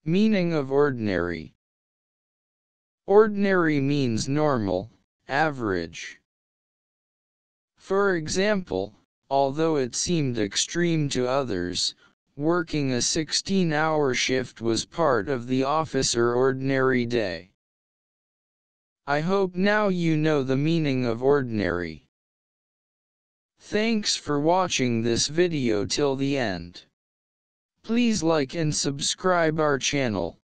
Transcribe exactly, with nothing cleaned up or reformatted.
Meaning of ordinary. Ordinary means normal, average. For example, although it seemed extreme to others, working a sixteen-hour shift was part of the officer ordinary day. I hope now you know the meaning of ordinary. Thanks for watching this video till the end. Please like and subscribe our channel.